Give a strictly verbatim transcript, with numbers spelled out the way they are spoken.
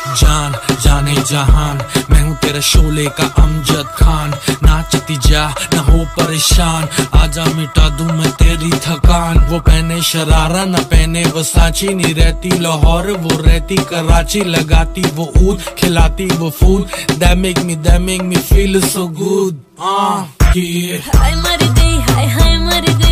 जान जाने जहान, मैं हूँ तेरा शोले का अमजद खान। नाचती जा न हो परेशान, आजा मिटा दूं मैं तेरी थकान। वो पहने शरारा न पहने वो सांची, नहीं रहती लाहौर वो रहती कराची। लगाती वो ऊद खिलाती वो food, that make me that make me feel so good। ah yeah। हाय मर गई, हाय हाय मर गई।